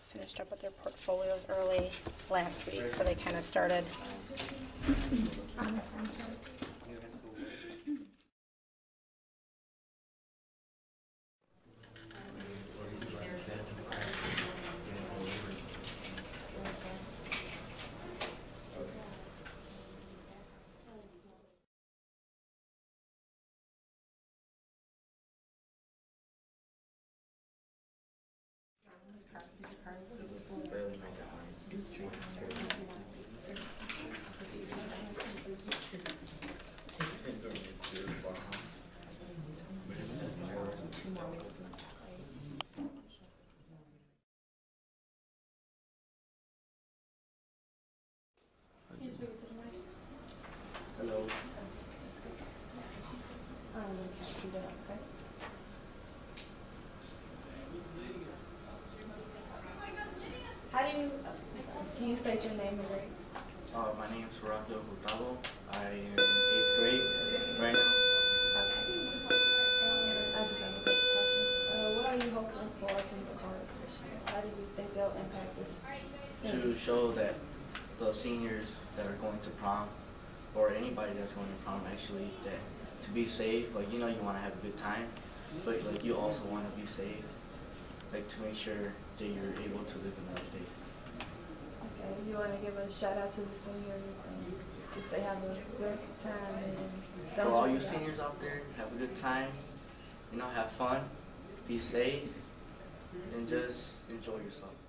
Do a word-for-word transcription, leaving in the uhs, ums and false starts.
finished up with their portfolios early last week, so they kind of started on the prom cards. Hello. How do you, can you state your name and grade? Uh, my name is Horacio Hurtado. I am in eighth grade right now. And I just have a couple questions. Uh, what are you hoping for from the cards this year? How do you think they'll impact this? To show that the seniors that are going to prom, or anybody that's going to prom actually, that to be safe, like, you know, you want to have a good time, but like you also want to be safe, like to make sure that you're able to live another day. Okay, you want to give a shout out to the seniors and just say have a good time and don't For all check you it out. seniors out there, have a good time, you know, have fun, be safe, and just enjoy yourself.